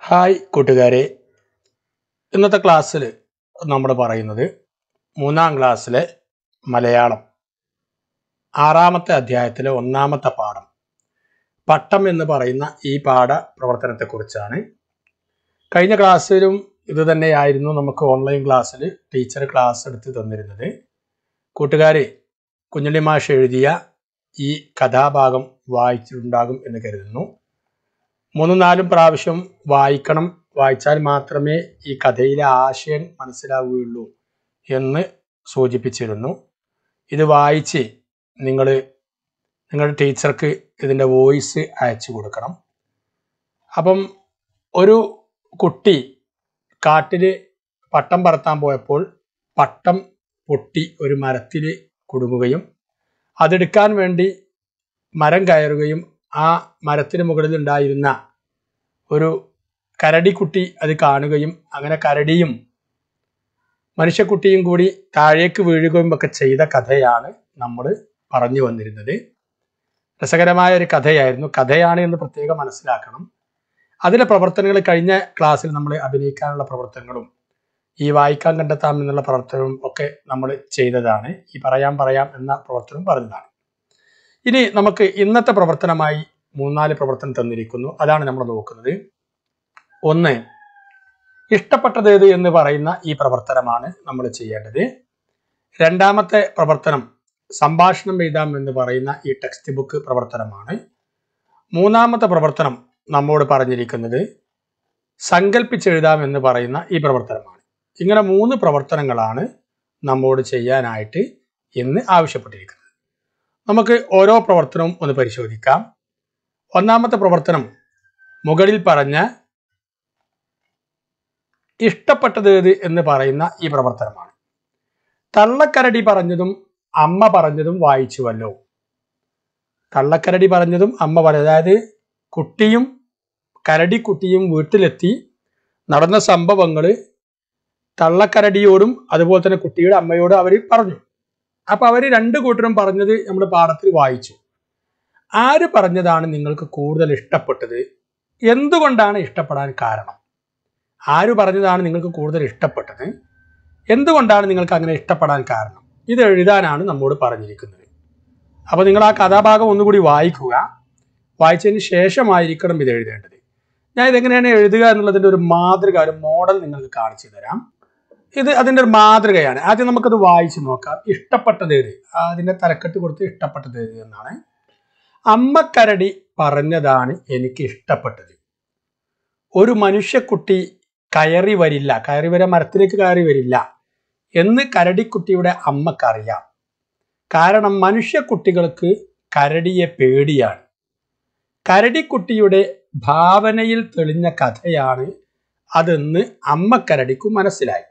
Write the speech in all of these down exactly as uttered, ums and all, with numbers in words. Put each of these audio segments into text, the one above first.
Hi കൂട്ടുകാരെ, ഇന്നത്തെ ക്ലാസ്സിൽ നമ്മൾ പറയുന്നത് മൂന്നാം ക്ലാസ്സിലെ മലയാളം ആറാമത്തെ അധ്യായത്തിലെ ഒന്നാമത്തെ പാഠം പട്ടം എന്ന് പറയുന്ന ഈ പാഠ പ്രവർത്തനത്തെക്കുറിച്ചാണ്. കഴിഞ്ഞ ക്ലാസ്സിലും ഇത് തന്നെയായിരുന്നു നമുക്ക് ഓൺലൈൻ ക്ലാസ്സിൽ ടീച്ചർ ക്ലാസ് എടുത്ത് തന്നിരുന്നത്. കൂട്ടുകാരെ, കുഞ്ഞുണ്ണി മാഷ് എഴുതിയ ഈ കഥാഭാഗം വായിച്ചിട്ടുണ്ടാകും എന്ന് കരുതുന്നു. മൂന്നും നാലും പ്രാവശ്യം വായിക്കണം, വായിച്ചാൽ മാത്രമേ ഈ കഥയിലെ ആശയം മനസ്സിലാവുകയുള്ളൂ എന്ന് സൂചിപ്പിച്ചിരുന്നു. ഇത് വായിച്ച് നിങ്ങൾ നിങ്ങളുടെ ടീച്ചർക്ക് ഇതിൻ്റെ വോയിസ് അയച്ചു കൊടുക്കണം. അപ്പം ഒരു കുട്ടി കാട്ടിൽ പട്ടം പറത്താൻ പോയപ്പോൾ പട്ടം പൊട്ടി ഒരു മരത്തിൽ കുടുങ്ങുകയും അതെടുക്കാൻ വേണ്ടി മരം കയറുകയും ആ മരത്തിന് മുകളിൽ ഉണ്ടായിരുന്ന ഒരു കരടിക്കുട്ടി അത് കാണുകയും അങ്ങനെ കരടിയും മനുഷ്യക്കുട്ടിയും കൂടി താഴേക്ക് വീഴുകയും ഒക്കെ ചെയ്ത കഥയാണ് നമ്മൾ പറഞ്ഞു വന്നിരുന്നത്. രസകരമായ ഒരു കഥയായിരുന്നു. കഥയാണ് എന്ന് പ്രത്യേകം മനസ്സിലാക്കണം. അതിലെ പ്രവർത്തനങ്ങൾ കഴിഞ്ഞ ക്ലാസ്സിൽ നമ്മൾ അഭിനയിക്കാനുള്ള പ്രവർത്തനങ്ങളും ഈ വായിക്കാൻ കണ്ടെത്താം എന്നുള്ള പ്രവർത്തനവും ഒക്കെ നമ്മൾ ചെയ്തതാണ്. ഈ പറയാം പറയാം എന്ന പ്രവർത്തനം പറഞ്ഞതാണ്. ഇനി നമുക്ക് ഇന്നത്തെ പ്രവർത്തനമായി മൂന്നാല് പ്രവർത്തനം തന്നിരിക്കുന്നു. അതാണ് നമ്മൾ നോക്കുന്നത്. ഒന്ന്, ഇഷ്ടപ്പെട്ടത് ഏത് എന്ന് പറയുന്ന ഈ പ്രവർത്തനമാണ് നമ്മൾ ചെയ്യേണ്ടത്. രണ്ടാമത്തെ പ്രവർത്തനം സംഭാഷണം എഴുതാം എന്ന് പറയുന്ന ഈ ടെക്സ്റ്റ് ബുക്ക് പ്രവർത്തനമാണ്. മൂന്നാമത്തെ പ്രവർത്തനം നമ്മോട് പറഞ്ഞിരിക്കുന്നത് സങ്കല്പിച്ചെഴുതാം എന്ന് പറയുന്ന ഈ പ്രവർത്തനമാണ്. ഇങ്ങനെ മൂന്ന് പ്രവർത്തനങ്ങളാണ് നമ്മോട് ചെയ്യാനായിട്ട് ഇന്ന് ആവശ്യപ്പെട്ടിരിക്കുന്നത്. നമുക്ക് ഓരോ പ്രവർത്തനവും ഒന്ന് പരിശോധിക്കാം. ഒന്നാമത്തെ പ്രവർത്തനം മുകളിൽ പറഞ്ഞ ഇഷ്ടപ്പെട്ടത് ഏത് എന്ന് പറയുന്ന ഈ പ്രവർത്തനമാണ്. തള്ളക്കരടി പറഞ്ഞതും അമ്മ പറഞ്ഞതും വായിച്ചുവല്ലോ. തള്ളക്കരടി പറഞ്ഞതും അമ്മ പറഞ്ഞത്, അതായത് കുട്ടിയും കരടിക്കുട്ടിയും വീട്ടിലെത്തി നടന്ന സംഭവങ്ങൾ തള്ളക്കരടിയോടും അതുപോലെ തന്നെ കുട്ടിയുടെ അമ്മയോടും അവർ പറഞ്ഞു. അപ്പൊ അവർ രണ്ടു കൂട്ടരും പറഞ്ഞത് നമ്മൾ പാഠത്തിൽ വായിച്ചു. ആര് പറഞ്ഞതാണ് നിങ്ങൾക്ക് കൂടുതൽ ഇഷ്ടപ്പെട്ടത്? എന്തുകൊണ്ടാണ് ഇഷ്ടപ്പെടാൻ കാരണം? ആര് പറഞ്ഞതാണ് നിങ്ങൾക്ക് കൂടുതൽ ഇഷ്ടപ്പെട്ടത്? എന്തുകൊണ്ടാണ് നിങ്ങൾക്ക് അങ്ങനെ ഇഷ്ടപ്പെടാൻ കാരണം? ഇത് എഴുതാനാണ് നമ്മോട് പറഞ്ഞിരിക്കുന്നത്. അപ്പോൾ നിങ്ങൾ ആ കഥാഭാഗം ഒന്നുകൂടി വായിക്കുക. വായിച്ചതിന് ശേഷമായിരിക്കണം ഇത് എഴുതേണ്ടത്. ഞാൻ ഇതെങ്ങനെയാണ് എഴുതുക എന്നുള്ളതിൻ്റെ ഒരു മാതൃക, ഒരു മോഡൽ നിങ്ങൾക്ക് കാണിച്ചു തരാം. ഇത് അതിൻ്റെ ഒരു മാതൃകയാണ്. ആദ്യം നമുക്കത് വായിച്ചു നോക്കാം. ഇഷ്ടപ്പെട്ടത് ഏത്? അതിൻ്റെ തലക്കെട്ട് കൊടുത്ത് ഇഷ്ടപ്പെട്ടത് ഏത് എന്നാണ്. അമ്മക്കരടി പറഞ്ഞതാണ് എനിക്ക് ഇഷ്ടപ്പെട്ടത്. ഒരു മനുഷ്യക്കുട്ടി കയറി വരില്ല, കയറി വരാൻ മരത്തിലേക്ക് കയറി വരില്ല എന്ന് കരടിക്കുട്ടിയുടെ അമ്മക്കറിയാം. കാരണം മനുഷ്യക്കുട്ടികൾക്ക് കരടിയെ പേടിയാണ്. കരടിക്കുട്ടിയുടെ ഭാവനയിൽ തെളിഞ്ഞ കഥയാണ് അതെന്ന് അമ്മക്കരടിക്കു മനസ്സിലായി.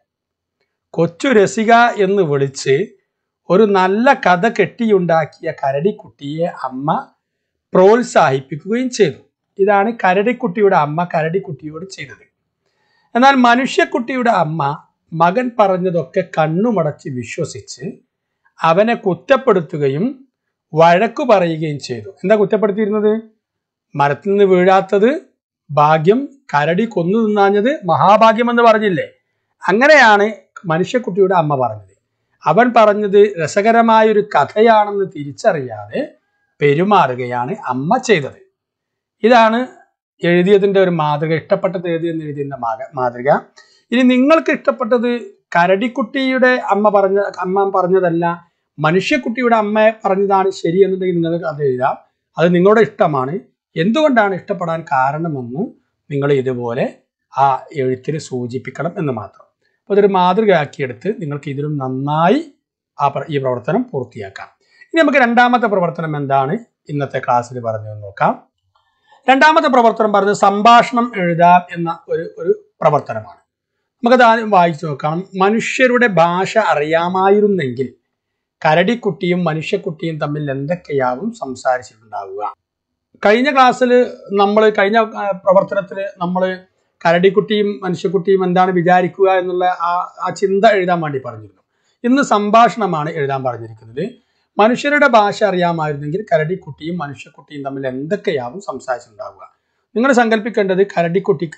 കൊച്ചു രസിക എന്ന് വിളിച്ച് ഒരു നല്ല കഥ കെട്ടിയുണ്ടാക്കിയ കരടിക്കുട്ടിയെ അമ്മ പ്രോത്സാഹിപ്പിക്കുകയും ചെയ്തു. ഇതാണ് കരടിക്കുട്ടിയുടെ അമ്മ കരടിക്കുട്ടിയോട് ചെയ്തത്. എന്നാൽ മനുഷ്യക്കുട്ടിയുടെ അമ്മ മകൻ പറഞ്ഞതൊക്കെ കണ്ണുമടച്ച് വിശ്വസിച്ച് അവനെ കുറ്റപ്പെടുത്തുകയും വഴക്കു പറയുകയും ചെയ്തു. എന്താ കുറ്റപ്പെടുത്തിയിരുന്നത്? മരത്തിൽ നിന്ന് വീഴാത്തത് ഭാഗ്യം, കരടി കൊന്നു തിന്നാഞ്ഞത് മഹാഭാഗ്യം എന്ന് പറഞ്ഞില്ലേ? അങ്ങനെയാണ് മനുഷ്യക്കുട്ടിയുടെ അമ്മ പറഞ്ഞത്. അവൻ പറഞ്ഞത് രസകരമായൊരു കഥയാണെന്ന് തിരിച്ചറിയാതെ പെരുമാറുകയാണ് അമ്മ ചെയ്തത്. ഇതാണ് എഴുതിയതിൻ്റെ ഒരു മാതൃക. ഇഷ്ടപ്പെട്ടത് ഏത് എന്ന് എഴുതിയതിൻ്റെ മാതൃക. ഇനി നിങ്ങൾക്ക് ഇഷ്ടപ്പെട്ടത് കരടിക്കുട്ടിയുടെ അമ്മ പറഞ്ഞ അമ്മ പറഞ്ഞതല്ല, മനുഷ്യക്കുട്ടിയുടെ അമ്മ പറഞ്ഞതാണ് ശരി എന്നുണ്ടെങ്കിൽ നിങ്ങൾക്ക് അത് എഴുതാം. അത് നിങ്ങളുടെ ഇഷ്ടമാണ്. എന്തുകൊണ്ടാണ് ഇഷ്ടപ്പെടാൻ കാരണമെന്ന് നിങ്ങൾ ഇതുപോലെ ആ എഴുത്തിന് സൂചിപ്പിക്കണം എന്ന് മാത്രം. അപ്പോൾ അതൊരു മാതൃകയാക്കിയെടുത്ത് നിങ്ങൾക്ക് ഇതിലും നന്നായി ആ ഈ പ്രവർത്തനം പൂർത്തിയാക്കാം. ഇനി നമുക്ക് രണ്ടാമത്തെ പ്രവർത്തനം എന്താണ് ഇന്നത്തെ ക്ലാസ്സിൽ പറഞ്ഞതെന്ന് നോക്കാം. രണ്ടാമത്തെ പ്രവർത്തനം പറഞ്ഞത് സംഭാഷണം എഴുതാം എന്ന ഒരു ഒരു പ്രവർത്തനമാണ്. നമുക്കത് ആദ്യം വായിച്ചു നോക്കാം. മനുഷ്യരുടെ ഭാഷ അറിയാമായിരുന്നെങ്കിൽ കരടിക്കുട്ടിയും മനുഷ്യക്കുട്ടിയും തമ്മിൽ എന്തൊക്കെയാവും സംസാരിച്ചിട്ടുണ്ടാവുക. കഴിഞ്ഞ ക്ലാസ്സിൽ നമ്മൾ കഴിഞ്ഞ പ്രവർത്തനത്തിൽ നമ്മൾ കരടിക്കുട്ടിയും മനുഷ്യക്കുട്ടിയും എന്താണ് വിചാരിക്കുക എന്നുള്ള ആ ആ ചിന്ത എഴുതാൻ വേണ്ടി പറഞ്ഞിരുന്നു. ഇന്ന് സംഭാഷണമാണ് എഴുതാൻ പറഞ്ഞിരിക്കുന്നത്. മനുഷ്യരുടെ ഭാഷ അറിയാമായിരുന്നെങ്കിൽ കരടിക്കുട്ടിയും മനുഷ്യക്കുട്ടിയും തമ്മിൽ എന്തൊക്കെയാവും സംസാരിച്ചിട്ടുണ്ടാവുക. നിങ്ങൾ സങ്കല്പിക്കേണ്ടത് കരടിക്കുട്ടിക്ക്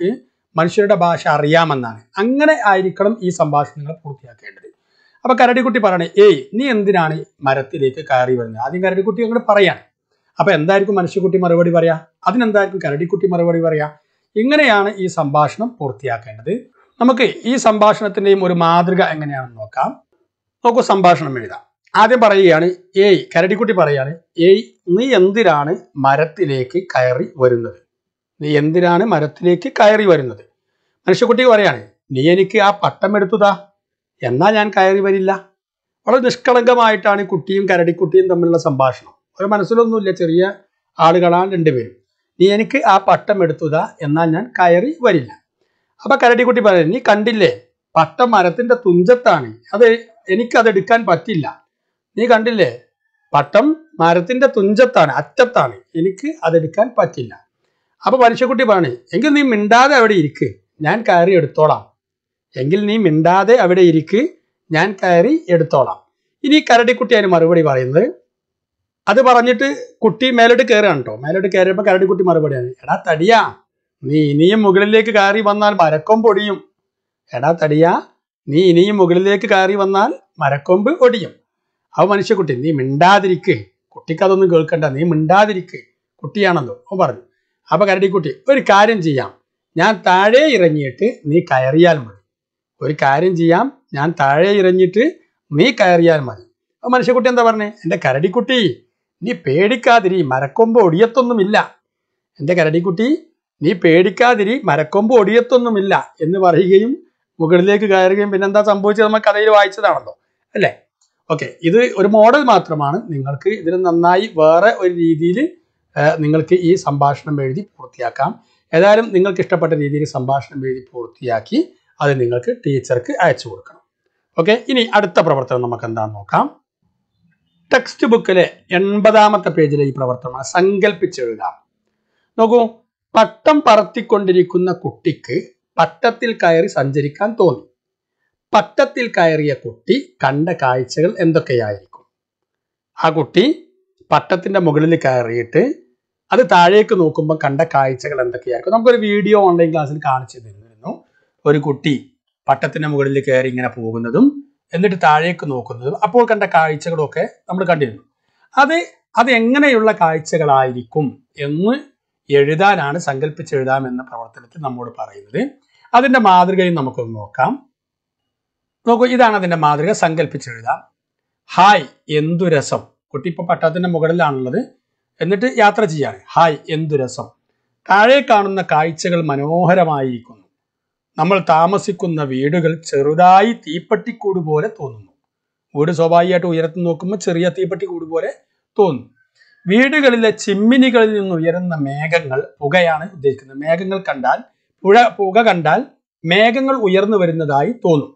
മനുഷ്യരുടെ ഭാഷ അറിയാമെന്നാണ്. അങ്ങനെ ആയിരിക്കണം ഈ സംഭാഷണങ്ങൾ പൂർത്തിയാക്കേണ്ടത്. അപ്പൊ കരടിക്കുട്ടി പറയണേ, ഏയ് നീ എന്തിനാണ് മരത്തിലേക്ക് കയറി വരുന്നത്? ആദ്യം കരടിക്കുട്ടി അങ്ങോട്ട് പറയാണ്. അപ്പൊ എന്തായിരിക്കും മനുഷ്യക്കുട്ടി മറുപടി പറയാ? അതിനെന്തായിരിക്കും കരടിക്കുട്ടി മറുപടി പറയാ? ഇങ്ങനെയാണ് ഈ സംഭാഷണം പൂർത്തിയാക്കേണ്ടത്. നമുക്ക് ഈ സംഭാഷണത്തിന്റെയും ഒരു മാതൃക എങ്ങനെയാണെന്ന് നോക്കാം. നോക്കൂ, സംഭാഷണം എഴുതാം. ആദ്യം പറയുകയാണ്, ഏയ് കരടിക്കുട്ടി പറയാണ്, ഏയ് നീ എന്തിനാണ് മരത്തിലേക്ക് കയറി വരുന്നത്? നീ എന്തിനാണ് മരത്തിലേക്ക് കയറി വരുന്നത്? മനുഷ്യക്കുട്ടി പറയാണ്, നീ എനിക്ക് ആ പട്ടം എടുത്തുതാ, എന്നാ ഞാൻ കയറി വരില്ല. വളരെ നിഷ്കളങ്കമായിട്ടാണ് കുട്ടിയും കരടിക്കുട്ടിയും തമ്മിലുള്ള സംഭാഷണം. ഒരു മനസ്സിലൊന്നുമില്ല, ചെറിയ ആളുകളാണ് രണ്ടുപേരും. നീ എനിക്ക് ആ പട്ടം എടുത്തുതാ, എന്നാൽ ഞാൻ കയറി വരില്ല. അപ്പൊ കരടിക്കുട്ടി പറയുന്നത്, നീ കണ്ടില്ലേ, പട്ടം മരത്തിന്റെ തുഞ്ചത്താണ്, അത് എനിക്കത് എടുക്കാൻ പറ്റില്ല. നീ കണ്ടില്ലേ, പട്ടം മരത്തിന്റെ തുഞ്ചത്താണ്, അറ്റത്താണ്, എനിക്ക് അതെടുക്കാൻ പറ്റില്ല. അപ്പൊ മനുഷ്യക്കുട്ടി പറഞ്ഞു, എങ്കിൽ നീ മിണ്ടാതെ അവിടെ ഇരിക്ക്, ഞാൻ കയറി എടുത്തോളാം. എങ്കിൽ നീ മിണ്ടാതെ അവിടെ ഇരിക്ക്, ഞാൻ കയറി എടുത്തോളാം. ഇനി കരടിക്കുട്ടി അതിന് മറുപടി പറയുന്നത്, അത് പറഞ്ഞിട്ട് കുട്ടി മേലോട്ട് കയറുകയാണ് കേട്ടോ. മേലോട്ട് കയറിയപ്പോൾ കരടിക്കുട്ടി മറുപടിയാണ്, എടാ തടിയാ, നീ ഇനിയും മുകളിലേക്ക് കയറി വന്നാൽ മരക്കൊമ്പ് ഒടിയും. എടാ തടിയാ, നീ ഇനിയും മുകളിലേക്ക് കയറി വന്നാൽ മരക്കൊമ്പ് ഒടിയും. അപ്പൊ മനുഷ്യക്കുട്ടി, നീ മിണ്ടാതിരിക്ക്, കുട്ടിക്ക് അതൊന്നും കേൾക്കണ്ട, നീ മിണ്ടാതിരിക്ക്, കുട്ടിയാണല്ലോ ഓ പറഞ്ഞു. അപ്പൊ കരടിക്കുട്ടി, ഒരു കാര്യം ചെയ്യാം, ഞാൻ താഴെ ഇറങ്ങിയിട്ട് നീ കയറിയാൽ മതി. ഒരു കാര്യം ചെയ്യാം, ഞാൻ താഴെ ഇറങ്ങിയിട്ട് നീ കയറിയാൽ മതി. അപ്പൊ മനുഷ്യക്കുട്ടി എന്താ പറഞ്ഞേ, എൻ്റെ കരടിക്കുട്ടി നീ പേടിക്കാതിരി, മരക്കൊമ്പ് ഒടിയത്തൊന്നുമില്ല. എൻ്റെ കരടിക്കുട്ടി നീ പേടിക്കാതിരി, മരക്കൊമ്പ് ഒടിയത്തൊന്നുമില്ല എന്ന് പറയുകയും മുകളിലേക്ക് കയറുകയും പിന്നെന്താ സംഭവിച്ചത് നമ്മൾ കഥയിൽ വായിച്ചതാണല്ലോ അല്ലേ? ഓക്കെ, ഇത് ഒരു മോഡൽ മാത്രമാണ്. നിങ്ങൾക്ക് ഇതിന് നന്നായി വേറെ ഒരു രീതിയിൽ നിങ്ങൾക്ക് ഈ സംഭാഷണം എഴുതി പൂർത്തിയാക്കാം. ഏതായാലും നിങ്ങൾക്ക് ഇഷ്ടപ്പെട്ട രീതിയിൽ സംഭാഷണം എഴുതി പൂർത്തിയാക്കി അത് നിങ്ങൾക്ക് ടീച്ചർക്ക് അയച്ചു കൊടുക്കണം. ഓക്കെ, ഇനി അടുത്ത പ്രവർത്തനം നമുക്ക് എന്താണെന്ന് നോക്കാം. ടെക്സ്റ്റ് ബുക്കിലെ എൺപതാമത്തെ പേജിലെ ഈ പ്രവർത്തനമാണ് സങ്കല്പിച്ചെഴുതാം. നോക്കൂ, പട്ടം പറത്തിക്കൊണ്ടിരിക്കുന്ന കുട്ടിക്ക് പട്ടത്തിൽ കയറി സഞ്ചരിക്കാൻ തോന്നി. പട്ടത്തിൽ കയറിയ കുട്ടി കണ്ട കാഴ്ചകൾ എന്തൊക്കെയായിരിക്കും? ആ കുട്ടി പട്ടത്തിന്റെ മുകളിൽ കയറിയിട്ട് അത് താഴേക്ക് നോക്കുമ്പോൾ കണ്ട കാഴ്ചകൾ എന്തൊക്കെയായിരിക്കും? നമുക്കൊരു വീഡിയോ ഓൺലൈൻ ക്ലാസ്സിൽ കാണിച്ചു തരുന്നു. ഒരു കുട്ടി പട്ടത്തിന്റെ മുകളിൽ കയറി ഇങ്ങനെ പോകുന്നതും എന്നിട്ട് താഴേക്ക് നോക്കുന്നതും അപ്പോൾ കണ്ട കാഴ്ചകളൊക്കെ നമ്മൾ കണ്ടിരുന്നു. അത് അത് എങ്ങനെയുള്ള കാഴ്ചകളായിരിക്കും എന്ന് എഴുതാനാണ് സങ്കല്പിച്ചെഴുതാം എന്ന പ്രവർത്തനത്തിൽ നമ്മോട് പറയുന്നത്. അതിന്റെ മാതൃകയും നമുക്കൊന്ന് നോക്കാം. നോക്കൂ, ഇതാണ് അതിന്റെ മാതൃക. സങ്കല്പിച്ചെഴുതാം. ഹായ് എന്തു രസം. കുട്ടി ഇപ്പൊ പട്ടത്തിന്റെ മുകളിലാണുള്ളത്, എന്നിട്ട് യാത്ര ചെയ്യാണ്. ഹായ് എന്തു രസം. താഴെ കാണുന്ന കാഴ്ചകൾ മനോഹരമായിരിക്കുന്നു. നമ്മൾ താമസിക്കുന്ന വീടുകൾ ചെറുതായി തീപ്പെട്ടിക്കൂട് പോലെ തോന്നുന്നു. വീട് സ്വാഭാവികമായിട്ട് ഉയരത്തിൽ നോക്കുമ്പോൾ ചെറിയ തീപ്പെട്ടിക്കൂട് പോലെ തോന്നുന്നു. വീടുകളിലെ ചിമ്മിനികളിൽ നിന്ന് ഉയരുന്ന മേഘങ്ങൾ, പുകയാണ് ഉദ്ദേശിക്കുന്നത്. മേഘങ്ങൾ കണ്ടാൽ പുഴ പുക കണ്ടാൽ മേഘങ്ങൾ ഉയർന്നു വരുന്നതായി തോന്നും.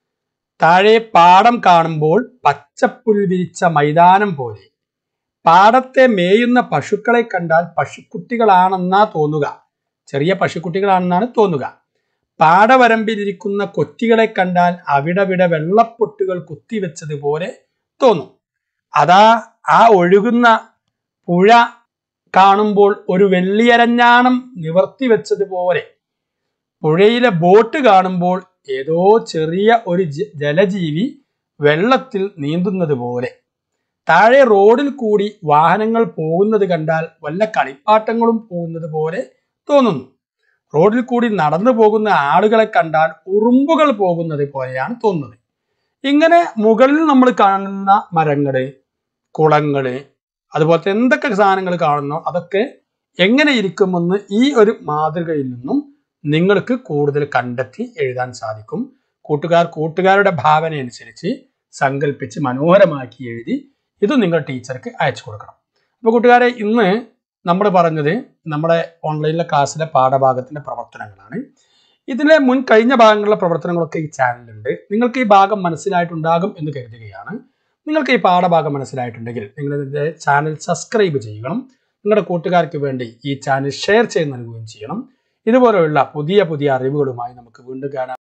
താഴെ പാടം കാണുമ്പോൾ പച്ചപ്പുൽ വിരിച്ച മൈതാനം പോലെ. പാടത്തെ മേയുന്ന പശുക്കളെ കണ്ടാൽ പശുക്കുട്ടികളാണെന്നാ തോന്നുക. ചെറിയ പശുക്കുട്ടികളാണെന്നാണ് തോന്നുക. പാടവരമ്പിലിരിക്കുന്ന കൊറ്റികളെ കണ്ടാൽ അവിടവിടെ വെള്ളപ്പൊട്ടുകൾ കുത്തിവെച്ചതുപോലെ തോന്നും. അതാ ആ ഒഴുകുന്ന പുഴ കാണുമ്പോൾ ഒരു വെള്ളിയരഞ്ഞാണം നിവർത്തി വെച്ചതുപോലെ. പുഴയിലെ ബോട്ട് കാണുമ്പോൾ ഏതോ ചെറിയ ഒരു ജലജീവി വെള്ളത്തിൽ നീന്തുന്നത് പോലെ. താഴെ റോഡിൽ കൂടി വാഹനങ്ങൾ പോകുന്നത് കണ്ടാൽ വല്ല കളിപ്പാട്ടങ്ങളും പോകുന്നത് പോലെ തോന്നുന്നു. റോഡിൽ കൂടി നടന്നു പോകുന്ന ആളുകളെ കണ്ടാൽ ഉറുമ്പുകൾ പോകുന്നത് പോലെയാണ് തോന്നുന്നത്. ഇങ്ങനെ മുകളിൽ നമ്മൾ കാണുന്ന മരങ്ങള്, കുളങ്ങള്, അതുപോലത്തെ എന്തൊക്കെ സാധനങ്ങൾ കാണുന്നോ അതൊക്കെ എങ്ങനെ ഇരിക്കുമെന്ന് ഈ ഒരു മാതൃകയിൽ നിന്നും നിങ്ങൾക്ക് കൂടുതൽ കണ്ടെത്തി എഴുതാൻ സാധിക്കും. കൂട്ടുകാർ കൂട്ടുകാരുടെ ഭാവന അനുസരിച്ച് സങ്കല്പിച്ച് മനോഹരമാക്കി എഴുതി ഇത് നിങ്ങൾ ടീച്ചർക്ക് അയച്ചു കൊടുക്കണം. അപ്പോൾ കൂട്ടുകാരെ, ഇന്ന് നമ്മൾ പറഞ്ഞത് നമ്മുടെ ഓൺലൈനിലെ ക്ലാസ്സിലെ പാഠഭാഗത്തിന്റെ പ്രവർത്തനങ്ങളാണ്. ഇതിലെ മുൻ കഴിഞ്ഞ ഭാഗങ്ങളിലെ പ്രവർത്തനങ്ങളൊക്കെ ഈ ചാനലുണ്ട്. നിങ്ങൾക്ക് ഈ ഭാഗം മനസ്സിലായിട്ടുണ്ടാകും എന്ന് കരുതുകയാണ്. നിങ്ങൾക്ക് ഈ പാഠഭാഗം മനസ്സിലായിട്ടുണ്ടെങ്കിൽ നിങ്ങൾ ഇതിന്റെ ചാനൽ സബ്സ്ക്രൈബ് ചെയ്യണം. നിങ്ങളുടെ കൂട്ടുകാർക്ക് വേണ്ടി ഈ ചാനൽ ഷെയർ ചെയ്ത് നൽകുകയും ചെയ്യണം. ഇതുപോലെയുള്ള പുതിയ പുതിയ അറിവുകളുമായി നമുക്ക് വീണ്ടും കാണാം.